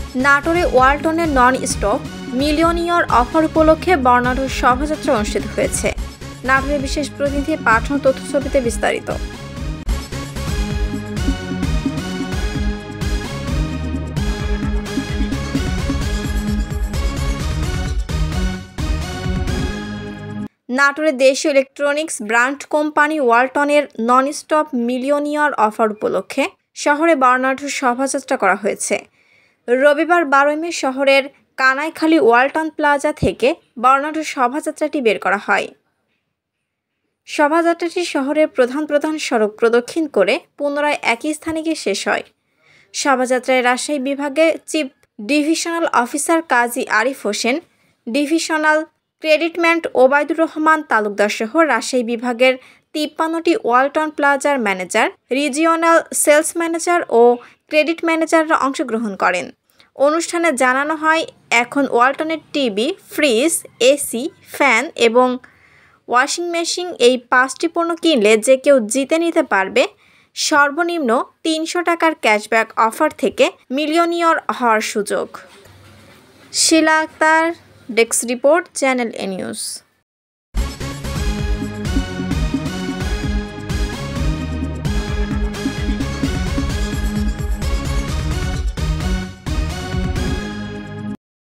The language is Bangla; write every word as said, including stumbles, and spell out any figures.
নাটোরে ওয়ালটনের নন স্টপ মিলিয়নিয়র অফার উপলক্ষে বর্ণাঢ্য শোভাযাত্রা অনুষ্ঠিত হয়েছে। নাটোরের বিশেষ প্রতিনিধি পাঠানো তথ্যছবিতে বিস্তারিত। নাটোরে দেশীয় ইলেকট্রনিক্স ব্র্যান্ড কোম্পানি ওয়ালটনের নন স্টপ মিলিয়নিয়র অফার উপলক্ষে শহরে বর্ণাঢ্য শোভাযাত্রা করা হয়েছে। রবিবার বারোই মে শহরের কানাইখালী ওয়ালটন প্লাজা থেকে বর্ণাঢ্য শোভাযাত্রাটি বের করা হয়। শোভাযাত্রাটি শহরের প্রধান প্রধান সড়ক প্রদক্ষিণ করে পুনরায় একই স্থানে গিয়ে শেষ হয়। শোভাযাত্রায় রাজশাহী বিভাগে chief divisional officer Kazi Arif Hossain, divisional credit man Obaidur Rahman Talukdar সহ রাজশাহী বিভাগের তিপ্পান্নটি ওয়ালটন প্লাজার ম্যানেজার, রিজিওনাল সেলস ম্যানেজার ও ক্রেডিট ম্যানেজাররা অংশগ্রহণ করেন। অনুষ্ঠানে জানানো হয়, এখন ওয়ালটনের টিভি, ফ্রিজ, এসি, ফ্যান এবং ওয়াশিং মেশিন এই পাঁচটি পণ্য কিনলে যে কেউ জিতে নিতে পারবে সর্বনিম্ন তিনশো টাকার ক্যাশব্যাক অফার থেকে মিলিয়নিয়র হওয়ার সুযোগ। Shila Akter, desk report, channel A news.